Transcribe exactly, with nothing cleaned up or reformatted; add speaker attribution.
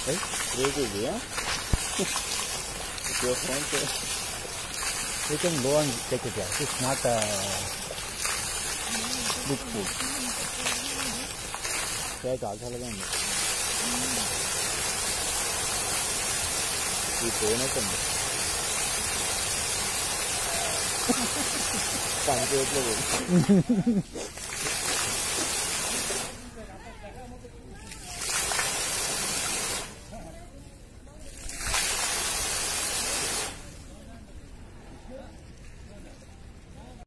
Speaker 1: Hey, where is it? It's your phone, sir. You can go and take it out. It's not a big food. Try it also again. You pay no come. Thank you.